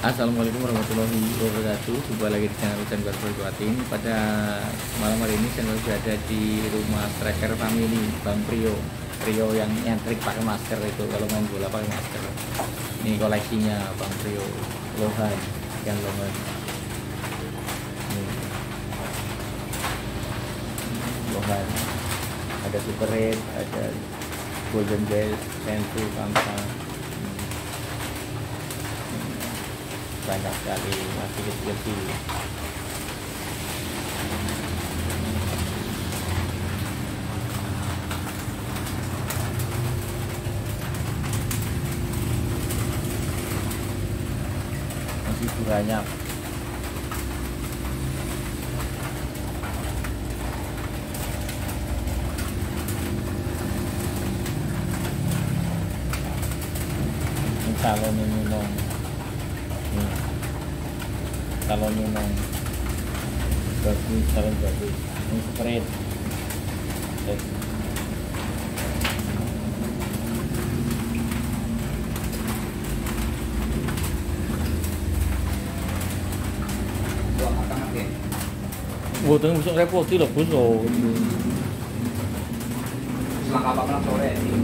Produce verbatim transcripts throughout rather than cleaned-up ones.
Assalamualaikum warahmatullahi wabarakatuh. Jumpa lagi di channel Hujan Berperkuatin. Pada malam hari ini channel berada di rumah striker family Bang Prio. Prio yang nyentrik pakai masker itu, kalau main bola pakai masker. Ini koleksinya Bang Prio, Lohan yang Lohan. Ini. Lohan. Ada Super Red, ada Golden Bell, Sensu, Kamsa. Banyak sekali masih kecil-kecil. Masih banyak. Ini calon ini dong. Kalau memang bagus, kalau bagus ini spread buang matang ya. Buatnya bisa repot sih lah bos loh. Selang apa pernah sore ini.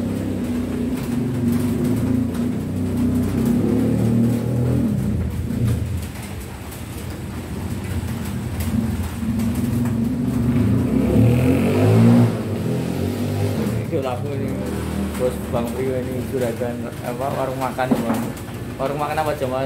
Aku ini bos Bang Prio ini juragan apa warung makan ya bang. Warung makan apa cuman?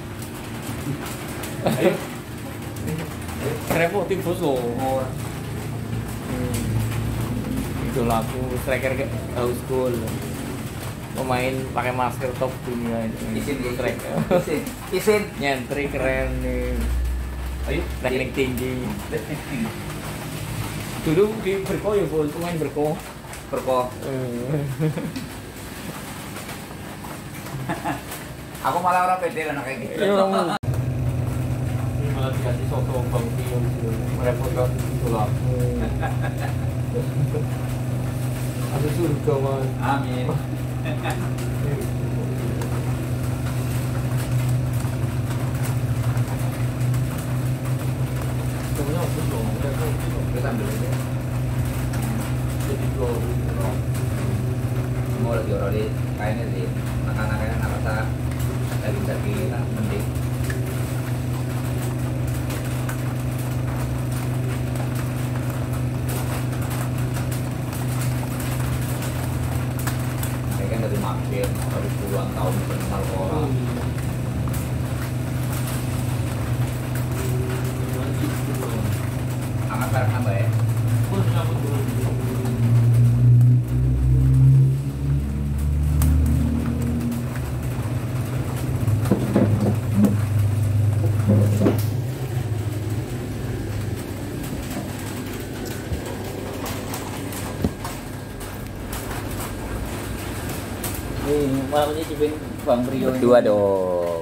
Ayo. Repotin bos loh. Hmm. Itu laku striker ke house goal. Pemain pakai masker top dunia ini. Isin ya, striker. Isin. Isin. Nyentri keren nih. Ayo. Teknik tinggi. Dulu di Berko ya bos, pemain Berko. Berko. Aku malah orang pede lah kayak gitu. Iya orang ini malah dikasih soto Bang Prio merepotkan itu lah. Ada surga mas. Amin. Sebenarnya aku dong, Kita ambil aja. jadi dua Mau lagi orang di kayaknya sih. Anak-anaknya anak rasa daging-daging mending. Saya kan dari mampir, dari puluhan tahun kenal orang. Angkat barang nambah ya. Nih, malam ini cipin Bang Prio ini. Berdua dong.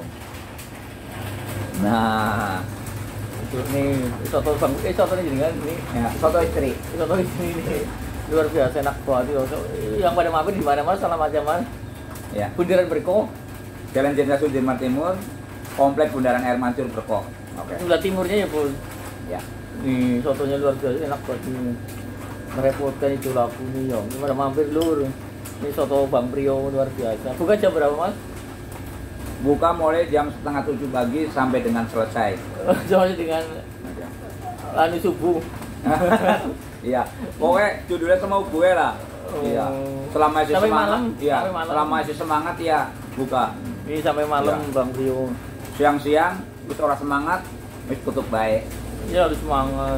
Nah, Itu nih, soto Bang, eh soto ini jenengan ini. ya, soto istri. Soto ini nih. Luar biasa enak banget itu. Yang pada mampir di mana mas? Salah macam mas. Ya, Bundaran Berko. Jalan Jenderal Sudirman Timur, Komplek Bundaran Air Mancur Berko. Oke. Sebelah timurnya ya bos. Ya. Nih sotonya luar biasa enak banget ini. Merepotkan itu laku nih ya. Gimana mampir lur. Ini soto Bang Prio luar biasa. Buka jam berapa mas? Buka mulai jam setengah tujuh pagi sampai dengan selesai. Soalnya dengan anu subuh. Iya. Pokoknya judulnya sama gue lah. Iya. Selama masih Sampai semangat. malam? Iya. Sampai malam? Selama masih semangat ya buka. Ini sampai malam Ya. Bang Prio. Siang-siang wis ora semangat, wis tutup baik. Ya harus semangat.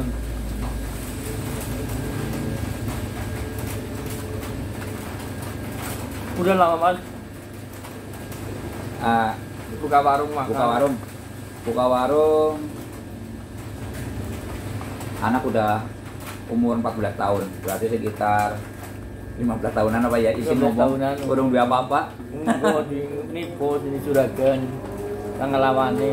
Udah lama mas Ah, buka warung makan. buka warung. Buka warung. Anak udah umur empat belas tahun, berarti sekitar lima belas tahunan apa ya, izin lima belas ngomong tahunan. kurang dua apa-apa. Enggak di ini bos ini juragan. Tanggal lawane.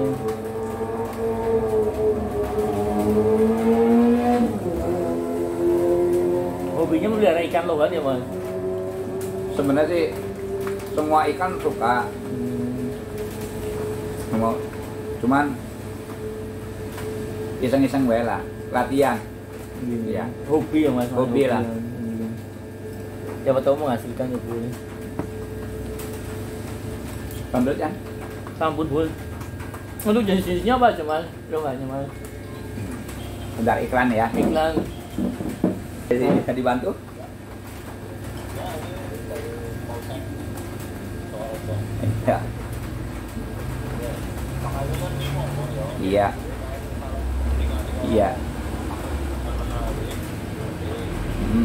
hobinya melihara ikan loh kan ya mas? Sebenarnya sih semua ikan suka, Mau cuman iseng-iseng wae lah, latihan. Iya. Ya. Hobi ya mas. Hobi lah. Iya. Siapa tahu menghasilkan ya boleh. Pambil kan? Sampun bos. Untuk jenis-jenisnya apa aja mas? Lohannya mas. Bentar iklan ya. Iklan. Jadi bisa dibantu? Ya. Iya. Iya. Hmm.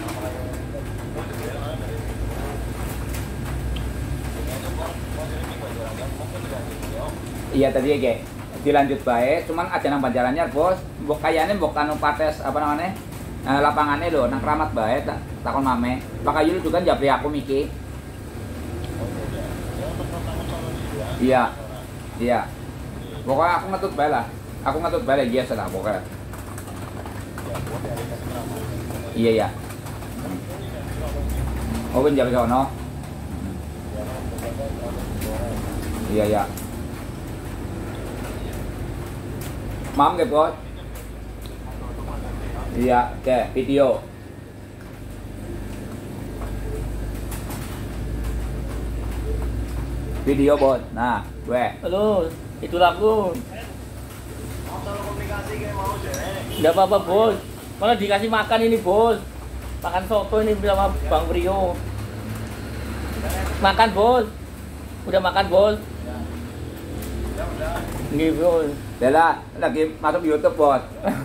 Iya tadi ya, Ge. Dilanjut baik, cuman ada nang jalannya bos. Mbok kayane mbok anu pates apa namanya? Nah, lapangannya lho nang Kramat bae tak takon mame. Pak Ayu juga japri aku miki. Iya. Iya. Pokoknya aku ngetut bae lah. Aku ngetut bae biasa lah pokoknya. Iya ya. Oh ben japri sono. Iya ya. Mam ke bos? Iya, oke, video. Video bos. Nah, gue. Halo, itulah aku. Enggak apa-apa bos. Malah dikasih makan ini bos. Makan soto ini sama Bang Prio. Makan bos. Udah makan bos. Nggih bos. Bella lagi masuk YouTube bos.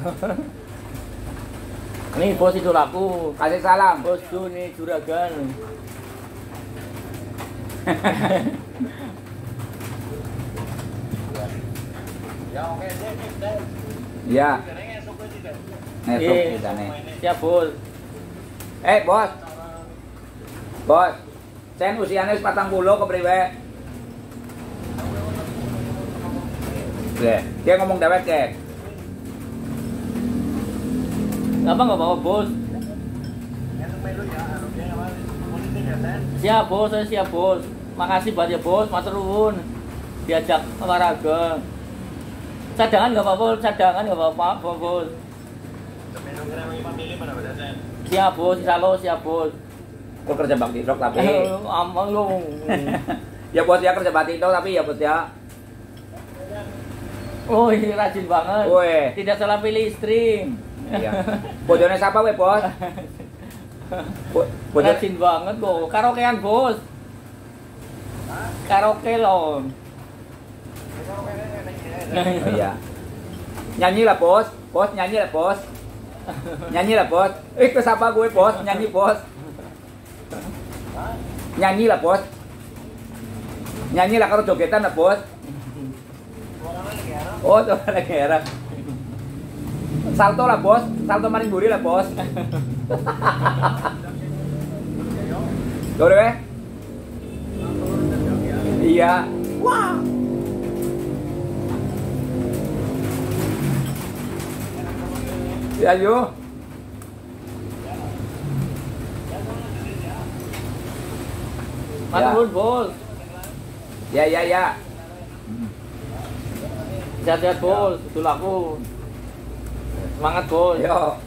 Nih bos itu laku. Kasih salam. Bos tuh nih juragan. Iya. Nesuk Iya. kita nih. Siap bos. Eh bos. Bos. Sen usianya patang puluh kepriwe? Oke, dia ngomong dewek ke. Apa nggak apa-apa bos? Siap bos, saya siap bos. Makasih banget ya bos, matur nuwun. Diajak olahraga. Cadangan nggak apa-apa, cadangan nggak apa-apa bos. Siap bos, insya Allah siap bos. Kok kerja bakti dok tapi. Amang lu. Ya bos ya kerja bakti dok tapi ya bos ya. Oh ini rajin banget. Woi. Tidak salah pilih istri. Iya. Bojone siapa we bos? Bo- Bojone Rajin banget kok. Karaokean bos. Karaoke loh. Oh, iya. Nyanyi lah bos, bos nyanyi lah bos. Nyanyi lah bos. Eh ke siapa gue bos? Nyanyi bos. Nyanyi lah bos. Nyanyi lah kalau jogetan lah bos. Oh, tuh lagi heran. Salto lah bos, salto maring buri lah bos. Tuh deh. Iya. Wah. Ya yo. Matur bos. Ya ya ya. Sehat-sehat bos, itu laku. Semangat bos. Yo.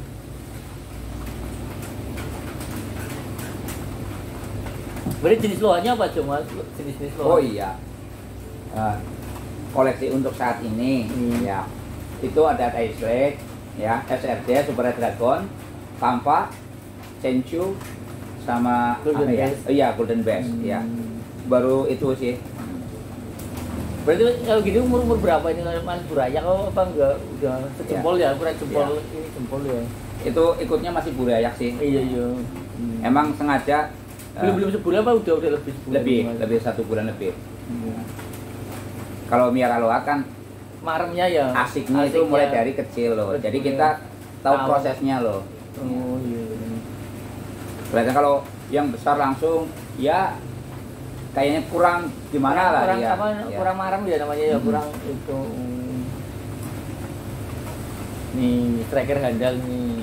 Berarti jenis lohannya apa cuma jenis-jenis lohan? Oh iya. Uh, koleksi untuk saat ini Hmm. ya. Itu ada Ice Lake, ya, S R D Super Red Dragon, Pampa, Senchu sama Golden apa ya? Bass. Oh iya, Golden Bass, Hmm. ya. Baru itu sih. Berarti kalau gini umur umur berapa ini Mas Buraya kok apa enggak udah sejempol ya, kurang jempol ini jempol ya. Itu ikutnya masih burayak sih. Iya iya. Hmm. Emang sengaja uh, belum belum sebulan apa udah udah lebih sebulan? lebih Mas? lebih satu bulan lebih. Hmm. Kalau Miara Loa kan Maremnya ya. asiknya, itu mulai dari kecil loh. Betul. Jadi kita tahu Tahu. prosesnya loh. Oh iya. Berarti kalau yang besar langsung ya kayaknya kurang gimana lah kurang ya. apa Ya. kurang marem ya namanya ya, Hmm. kurang itu. Hmm. Nih striker handal nih.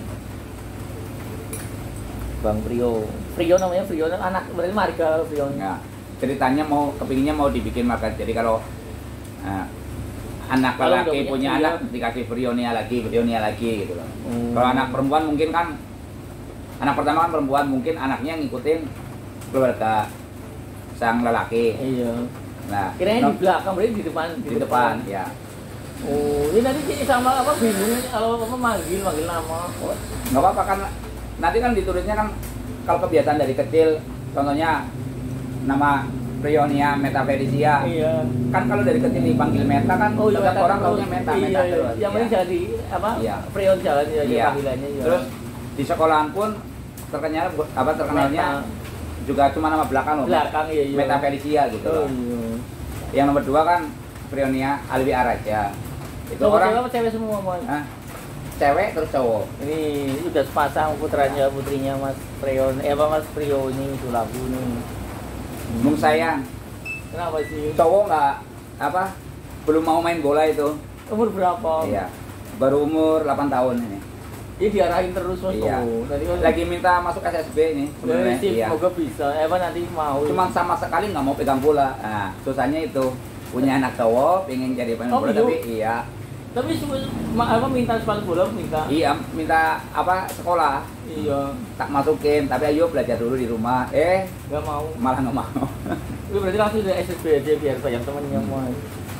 Bang Prio. Prio namanya Prio anak berarti marga Prio. Ya, ceritanya mau kepinginnya mau dibikin market. Jadi kalau Nah, anak Kalau udah laki punya punya dia- anak dikasih Brionia lagi, Brionia lagi gitu loh. Hmm. Kalau anak perempuan mungkin kan anak pertama kan perempuan mungkin anaknya ngikutin keluarga sang lelaki. Iya. Nah, Kirain no- di belakang, berarti di depan. di depan ya. Oh, ini nanti sih sama apa bingung kalau apa manggil manggil nama. Nggak apa-apa kan nanti kan ditulisnya kan kalau kebiasaan dari kecil contohnya nama Brionia Meta Felicia Iya. kan kalau dari kecil dipanggil Meta kan Oh iya, setiap Meta orang terus. tahunya Meta Iya, Meta iya. terus. Yang Iya. penting jadi apa? Iya. Prion jalan ya Iya. panggilannya ya. Terus di sekolahan pun terkenal apa terkenalnya Meta. juga cuma nama belakang loh. Belakang iya iya. Meta Felicia gitu Oh loh. iya. Yang nomor dua kan Brionia Alwi Araja. Itu Cowok orang cewek apa cewek semua Mas? Hah? Cewek terus cowok. Ini udah sepasang putranya putrinya Mas Prion, eh apa Mas Prio ini itu lagu nih. Bung sayang, Kenapa sih? cowok nggak apa belum mau main bola itu. Umur berapa? Iya. Baru umur delapan tahun ini. Ini diarahin terus Mas. Iya. Oh, tadi kan Lagi minta masuk S S B ini sebenarnya. sih, Iya. semoga bisa. Eh apa nanti mau. Cuman sama sekali nggak mau pegang bola. Nah, susahnya itu punya anak cowok, pengen jadi pemain Oh, bola iya? tapi iya, tapi su- ma- apa minta sepatu bola minta. iya minta apa sekolah Iya. tak masukin, tapi ayo belajar dulu di rumah. Eh, Gak mau. malah nggak mau. Itu berarti langsung dari S S B aja biar banyak temennya Mas.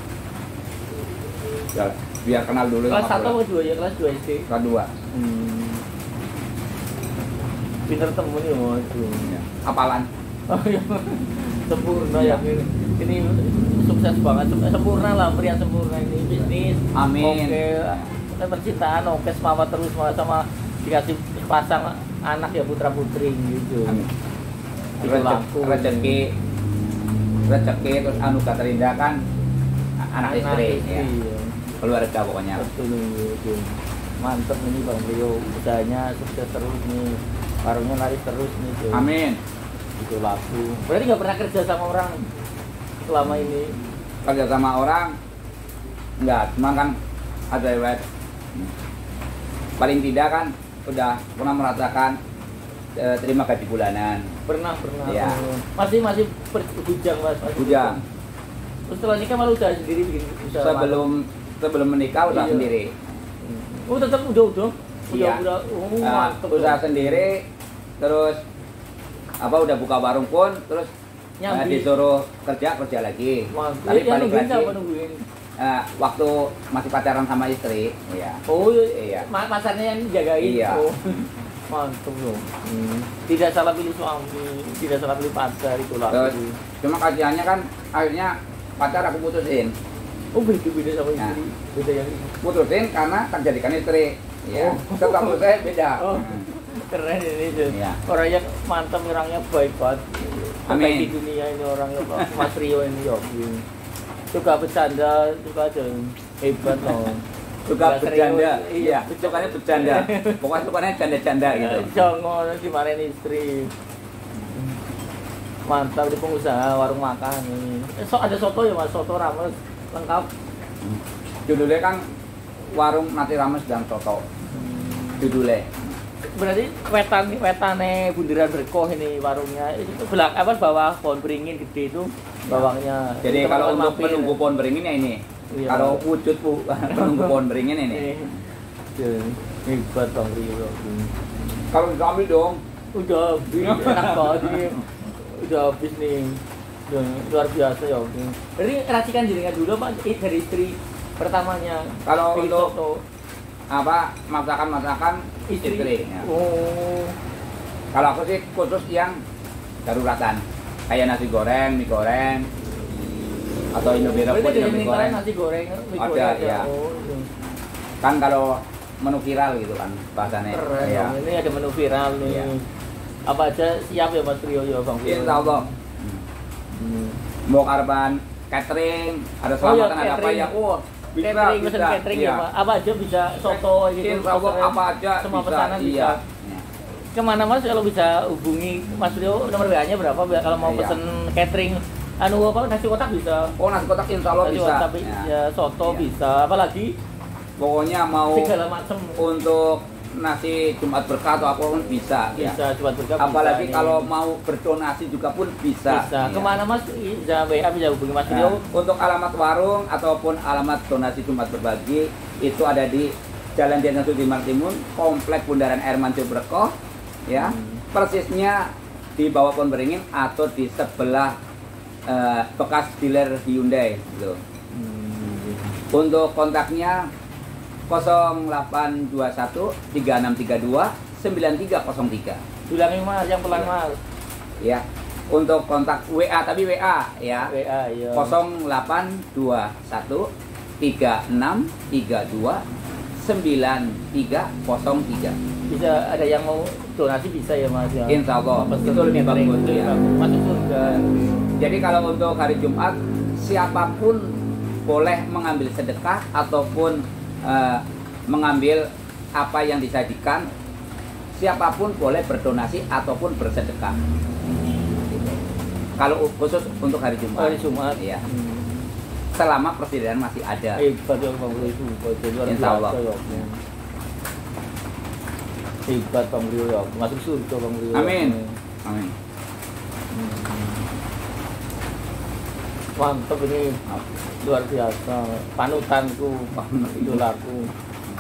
Ya, biar kenal dulu Kelas sama satu bola. atau dua ya kelas dua S D. Kelas dua. Hmm. Pinter temen ya Mas. Ya. Apalan. Oh iya. Sempurna Iya. ya ini. Ini sukses banget, sempurna lah, pria sempurna ini bisnis. Amin. Oke, percintaan oke semangat terus sama, sama dikasih pasang anak ya putra putri gitu. Amin. Itu Rezeki, laku. rezeki, rezeki terus anugerah terindah kan anak istri, ya. iya. Keluarga pokoknya. Betul itu. Mantep ini Bang Rio, usahanya sukses terus nih, warungnya laris terus nih. cuy. Amin. Itu laku. Berarti nggak pernah kerja sama orang selama ini. Kerja sama orang enggak, cuma kan ada lewat paling tidak kan udah pernah merasakan eh, terima gaji bulanan. Pernah pernah. Iya. pernah. Masih masih per- bujang Mas. Masih Bujang. Terus setelah nikah malu udah sendiri bikin usaha. Sebelum sebelum menikah udah Iya. sendiri. Oh tetap udah udah. Iya. Udah udah. Oh, Eh, mantep. usaha sendiri terus apa udah buka warung pun terus eh, Nyambi. disuruh kerja kerja lagi. Mantep. Tapi Ya, balik nungguin lagi siapa nungguin? eh, waktu masih pacaran sama istri, ya. Oh Iya. ma- pasarnya yang dijagain. Iya. Oh. Mantap loh. Hmm. Tidak salah pilih suami, tidak salah pilih pacar itulah. Terus cuma kasihannya kan akhirnya pacar aku putusin. Oh beda-beda sama Nah. istri. Beda yang ini. Putusin karena tak jadikan istri. Ya. Oh. Tetap menurut saya beda. Oh. Hmm. Keren ini tuh. Iya. Orangnya mantap, orangnya baik banget. Amin. Baik di dunia ini orangnya Pak. Mas Rio ini ya. Suka bercanda, suka aja hebat loh. Suka Mas Rio, bercanda. Iya. Iya, sukanya bercanda. Pokoknya sukanya canda-canda gitu. Jangan dimarahin istri. Mantap di pengusaha warung makan ini. Eh, so, ada soto ya Mas, soto rames lengkap. Judulnya kan warung nasi rames dan soto. Judulnya. Berarti wetan wetane bundaran berkoh ini warungnya. Itu belak apa bawah pohon beringin gede itu bawahnya. Jadi Teman-teman kalau untuk mampir. menunggu pohon beringin ya ini. Iya. Kalau wujud bu, menunggu pohon beringin ini. Eh, hebat Bang Rio. Kalau diambil dong. Udah habis, enak banget ini. Udah habis nih. Udah, luar biasa ya. Jadi racikan jaringan dulu Pak eh, dari istri pertamanya. Kalau Bikin untuk soto. apa masakan-masakan Istri. istri. Ya. Oh. Kalau aku sih khusus yang daruratan, kayak nasi goreng, mie goreng, atau Indomie Berarti rebus ada dengan mie minta goreng. nasi goreng, mie Ada, goreng iya. Oh, iya. Kan kalau menu viral gitu kan bahasanya. Keren Ya. dong. Ini ada menu viral nih. Iya. Apa aja siap ya Mas Rio ya Bang Rio? Insya Allah. Hmm. Mau karban catering, ada Oh iya, selamatan ada apa catering. ya? Wah, bisa, Catering, bisa. pesen catering Iya. ya Pak. Apa aja bisa soto gitu. Insya Allah pesan. apa aja Semua bisa. pesanan bisa. Iya. Kemana Mas kalau bisa hubungi Mas Rio nomor W A-nya berapa Biar kalau mau Iya. pesen catering anu apa nasi kotak bisa. Oh nasi kotak insya Allah Nasi bisa. kotak Ya. ya, soto Iya. bisa. Apalagi Pokoknya mau segala macam. untuk nasi Jumat berkah atau apapun bisa. Bisa ya. Jumat berkah. Apalagi bisa, kalau ini. mau berdonasi juga pun bisa. Bisa. Ya. Kemana Mas? Bisa W A, bisa hubungi Mas Nah, Rio. untuk alamat warung ataupun alamat donasi Jumat berbagi itu ada di Jalan Jenderal Sudirman Timur, Komplek Bundaran Air Mancur Berkoh, ya. Hmm. Persisnya di bawah Pohon Beringin atau di sebelah uh, bekas dealer Hyundai, gitu. Hmm. Untuk kontaknya nol delapan dua satu tiga enam tiga dua sembilan tiga nol tiga. Ulangi Mas, yang pelan Mas. Ya. Untuk kontak W A tapi W A ya. W A ya. nol delapan dua satu tiga enam tiga dua sembilan tiga nol tiga. Bisa ada yang mau donasi bisa ya Mas ya. Insya Allah itu lebih bagus ya. Masuk surga. Jadi kalau untuk hari Jumat siapapun boleh mengambil sedekah ataupun uh, mengambil apa yang disajikan. Siapapun boleh berdonasi ataupun bersedekah. Gitu. Kalau khusus untuk hari Jumat. Hari Jumat. Ya. Hmm. Selama persediaan masih ada. Hebat ya Bang Rio itu. Insya Allah. Hebat Bang Rio ya. Masuk surga Bang Rio. Amin. Amin. Mantap ini. Luar biasa. Panutanku. Idolaku.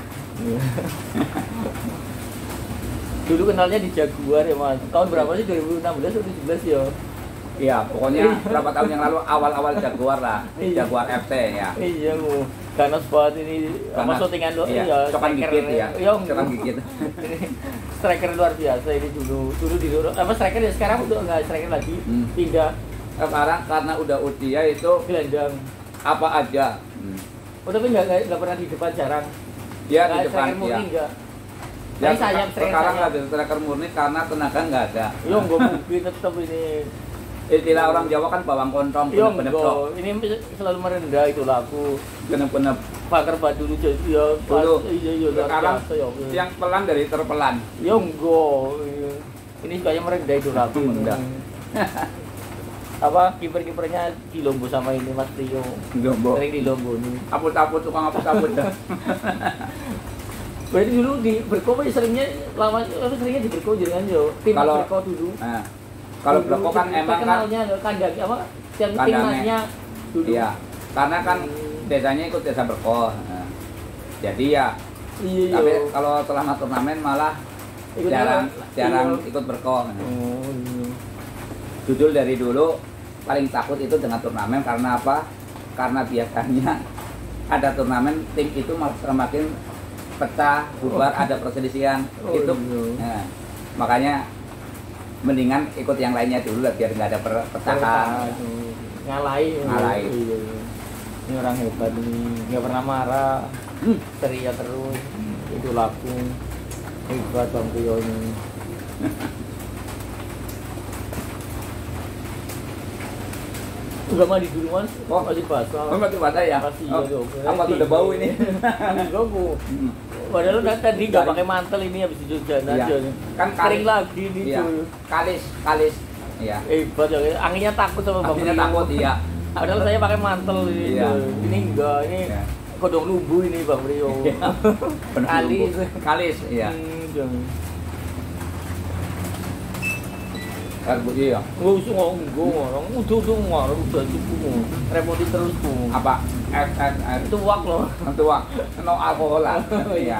Dulu kenalnya di Jaguar ya Mas. Tahun berapa sih? dua ribu enam belas atau tujuh belas ya? Iya, pokoknya berapa tahun yang lalu awal-awal Jaguar lah. Jaguar F C ya. Iya, mu. Ganas banget ini sama syutingan lo. Iya, Iya, cokan gigit ya. Iya, cokan gigit. Striker luar biasa ini dulu. Dulu di dulu apa striker ya sekarang udah enggak striker lagi. Hmm. Pindah. Sekarang karena udah usia itu gelandang apa aja. Hmm. Oh, tapi enggak enggak pernah di depan jarang. Iya, di depan ya. Enggak. Ya, sayap, sekarang ada striker murni karena tenaga nggak ada. Yo, nggak mungkin tetap ini. Istilah orang Jawa kan bawang kontong, yo, penep ini selalu merendah itu laku. Penep-penep. Pakar batu dulu jadi ya. Dulu. Iya, iya. Sekarang yang pelan dari terpelan. Yo, enggak. Ini kayak merendah itu laku. Merendah. Apa kiper-kipernya di Lombo sama ini Mas Tio. Lombo. Sering di Lombo nih. Aput-aput tukang aput-aput dah. Berarti dulu di Berko seringnya lama seringnya di Berko jangan yo. Tim kalau, Berko dulu. Nah, kalau Berko kan emang kan kandang apa yang timnasnya dulu. Iya. Karena kan hmm. desanya ikut desa Berko. Nah, jadi ya iya, tapi kalau selama turnamen malah ikut jarang apa? jarang iya. ikut Berko. Nah. Oh, iya. Jujur dari dulu paling takut itu dengan turnamen karena apa? Karena biasanya ada turnamen tim itu semakin pecah, bubar, oh. ada perselisihan oh, itu, iya. nah, makanya mendingan ikut yang lainnya dulu lah biar nggak ada pecahan. Ngalai, ngalai. Iya. Ini orang hebat ini, nggak pernah marah, hmm. ceria terus, hmm. itu laku, hebat Bang Rio ini. Udah mandi dulu Mas, oh masih basah. Oh masih basah ya? Masih oh. ya dong. Apa tuh udah bau ini? Enggak bu. Padahal tadi nggak pakai mantel ini habis di Jogja aja. Kan kering lagi nih iya. cuy. Kalis, kalis. Iya. Hebat ya, anginnya takut sama Bang Rio. Anginnya takut iya. Padahal saya pakai mantel ini. Iya. Ini enggak, ini iya. Kodong lumbu ini Bang Rio. Kalis, kalis, iya. Hmm, Karbu iya. Enggak usah ngomong, orang udah-udah ngarep udah cukup. Repotin terus tuh. Apa? Es es es. Itu wak loh. Itu wak. No alkohol lah. Iya.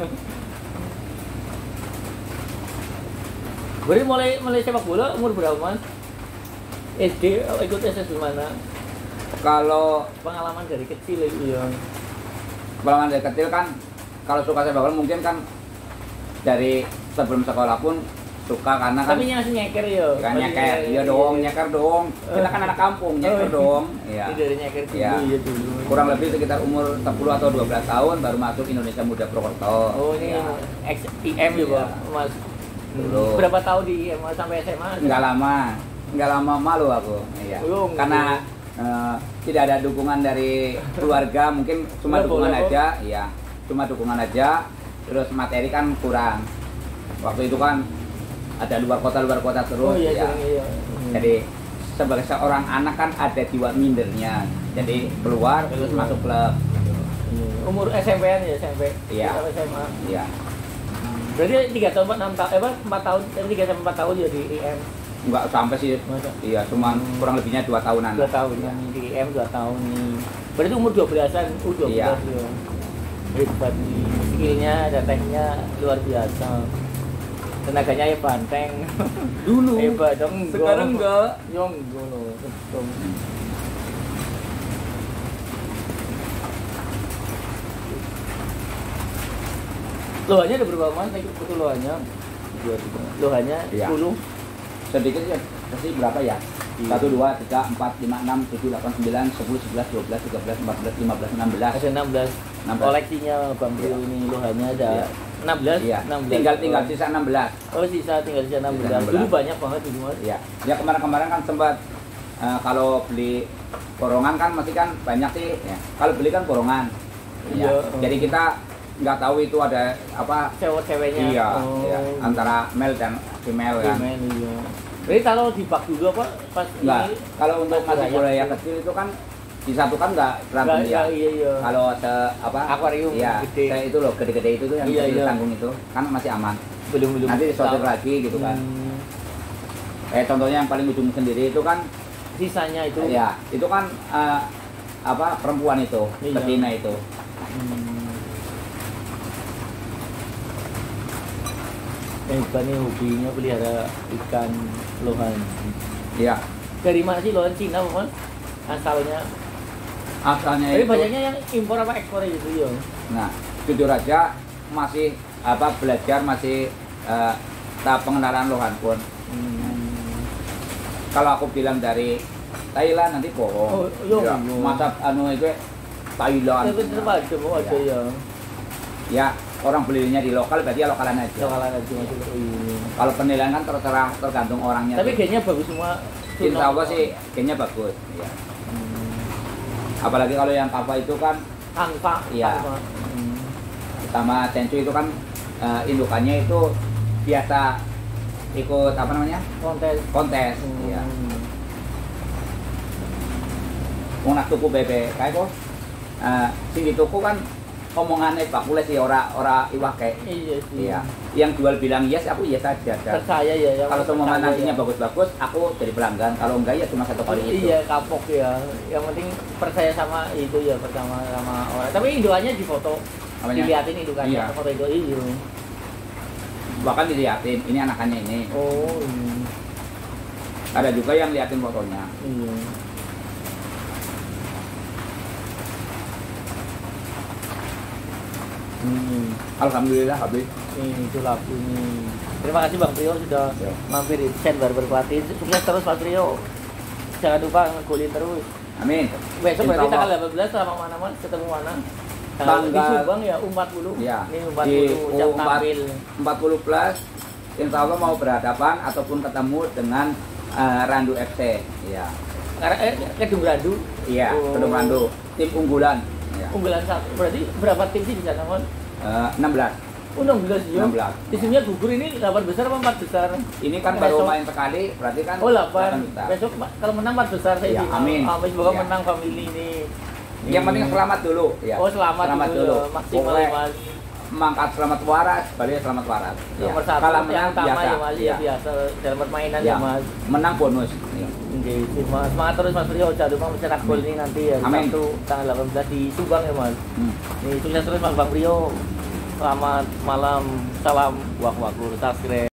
Berarti mulai mulai sepak bola umur berapa Mas? S D ikut S S di mana? Kalau pengalaman dari kecil itu ya. Pengalaman dari kecil kan kalau suka sepak bola mungkin kan dari sebelum sekolah pun suka karena kan tapi masih nyeker ya kan nyeker iya dong nyeker dong kita kan anak kampung nyeker dong iya dari nyeker dulu ya. Iya dulu kurang lebih sekitar umur sepuluh atau dua belas tahun baru masuk Indonesia Muda Purwokerto. Oh ini ya. X I M ya Pak Mas dulu berapa tahun di I M sampai S M A nggak lama nggak lama malu aku iya oh, karena uh, tidak ada dukungan dari keluarga mungkin cuma Nggak dukungan boleh, aja kok. Iya cuma dukungan aja terus materi kan kurang waktu itu kan ada luar kota luar kota terus oh, iya, ya. Iya. Hmm. Jadi sebagai seorang anak kan ada jiwa mindernya. Jadi keluar terus masuk klub. Umur S M P-an ya S M P. Iya. S M A. Iya. Berarti tiga tahun, enam tahun, eh, apa, empat tahun, tiga sampai empat tahun ya di I M. Enggak sampai sih. Masa? Iya, cuman Hmm. kurang lebihnya dua tahunan. Dua tahun Iya. kan di I M dua tahun nih. Berarti umur dua belasan, U dua belas Iya. ya. Hebat nih, skillnya dan tekniknya luar biasa. Tenaganya ya banteng. Dulu. Hebat dong. Sekarang enggak. Yang enggak loh. Betul. Lohannya ada berapa mas? Betul lohannya. Dua tiga. Lohannya Iya. sepuluh. Sedikit ya. Pasti berapa ya? Iya. Satu, dua, tiga, empat, lima, enam, tujuh, delapan, sembilan, sepuluh, sebelas, dua belas, tiga belas, empat belas, lima belas, enam belas. Ada enam belas. enam belas. Koleksinya Bang Brio ini lohannya ada Iya. enam belas. Iya. enam belas. Tinggal tinggal sisa enam belas. Oh sisa tinggal sisa enam belas. enam belas. Dulu banyak banget dulu mas. Iya. Ya kemarin-kemarin kan sempat eh, kalau beli borongan kan masih kan banyak sih. Ya. Kalau beli kan borongan. Iya. Ya. Jadi kita nggak tahu itu ada apa. Cewek-ceweknya. Iya. Oh. Iya. Antara male dan female kan. Gimana, iya. Jadi kalau di bak dulu apa pas Enggak. ini Kalau untuk pas masih raya budaya itu. kecil itu kan disatukan nggak berantem Nggak, ya. iya iya. Kalau se apa Akuarium iya, gede. kayak itu loh gede-gede itu tuh yang Iya, kecil iya. tanggung itu kan masih aman. belum belum. Nanti disortir tahu. lagi gitu kan. Hmm, Kayak contohnya yang paling ujung sendiri itu kan sisanya itu. ya itu kan eh, apa perempuan itu, Iya. betina itu. Hmm. Hebat nih hobinya pelihara ikan lohan. Iya. Dari mana sih lohan Cina mas? Asalnya. Asalnya Tapi itu. banyaknya yang impor apa ekspor gitu ya? Nah, jujur aja masih apa belajar masih eh, tahap pengenalan lohan pun. Hmm. Kalau aku bilang dari Thailand nanti bohong. Oh, iya, Ya, iya. masa anu itu Thailand. Tapi tetap ada, mau ada ya. Ya, orang belinya di lokal berarti ya lokalan aja. Lokalan aja masuk. Oh, iya. Kalau penilaian kan terserah tergantung orangnya. Tapi tuh. kayaknya bagus semua. Insya Allah sih kayaknya bagus. Ya. Hmm. Apalagi kalau yang kapa itu kan Angka. Iya. angka. Hmm. sama Tencu itu kan eh, indukannya itu biasa ikut apa namanya Konten. kontes. Hmm. Ya. Wong nak tuku bebek kayak kok. Eh, sing dituku kan omongannya bakulah sih ora ora iwake. Iya sih. Iya. Yang jual bilang yes, aku yes saja. Percaya ya. yang Kalau semua percaya nantinya ya. bagus-bagus, aku jadi pelanggan. Kalau enggak ya cuma satu kali itu. Iya kapok ya. Yang penting percaya sama itu ya pertama sama orang. Tapi indukannya di foto. Apanya? Dilihatin indukannya. Iya. Foto itu iya. Bahkan diliatin, ini anakannya ini. Oh iya. Ada juga yang liatin fotonya. Iya. Hmm. Alhamdulillah habis. Ini itu laku nih. Terima kasih Bang Trio sudah Ya. mampir di Sen Barber Platin. Sukses terus Pak Trio. Jangan lupa ngegolin terus. Amin. Besok Insya berarti Allah. tanggal delapan belas sama mana mas? Ketemu mana? Tanggal- di Subang ya, U empat puluh. Ya, Ini U empat di puluh jam U empat tampil. empat puluh plus Insya Allah mau berhadapan ataupun ketemu dengan eh, Randu F C. Iya. Karena eh Kedung Randu. Iya, Oh. Kedung Randu, tim unggulan. Iya. Unggulan satu. Berarti berapa tim sih di sana mas? Eh, enam belas. Oh, enam belas ya. enam belas. Timnya gugur ini delapan besar apa empat besar? Ini kan Besok. baru main sekali, berarti kan Oh delapan. besar. Besok Ma- kalau menang empat besar saya Ya, ini. amin. Amin semoga Ya. menang family ini. Yang penting selamat dulu. Ya. Oh selamat, selamat dulu. dulu. Ya. Maksimal Pokoknya ya mas. mangkat selamat waras, balik selamat waras. Ya. Nomor satu Kalau yang menang utama biasa. ya mas, ya Ya. biasa dalam permainan Ya. ya mas. Menang bonus. Ya. Oke, semangat, semangat terus Mas Rio, jangan lupa mencetak gol ini nanti ya. Amin. Sabtu tanggal delapan belas di Subang ya Mas. Hmm. Nih sukses terus Mas Bang Rio. Selamat malam, salam wak wakur, subscribe.